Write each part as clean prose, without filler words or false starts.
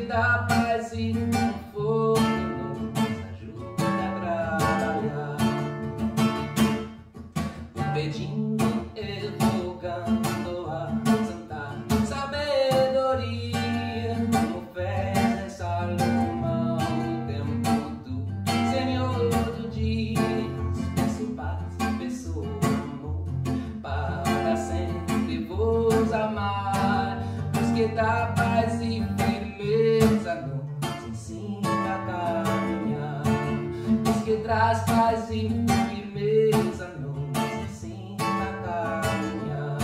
dá paz e conforto, nos ajuda a trabalhar, pedindo e rogando a santa sabedoria, oferece Salomão o tempo do Senhor do dia. Peço paz, peço amor, para sempre vos amar, pois que dá paz e firmeza, nos ensina a caminhar, pois que traz paz e firmeza, nos ensina a caminhar.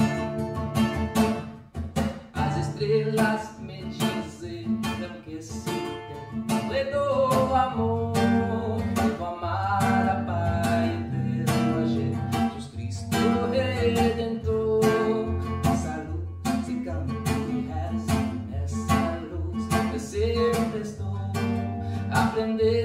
As estrelas me dizeram que esse tempo é do amor, devo amar a Pai eterno, a Jesus Cristo Redentor. Essa luz se canta e reza, essa luz eu sempre estou a aprender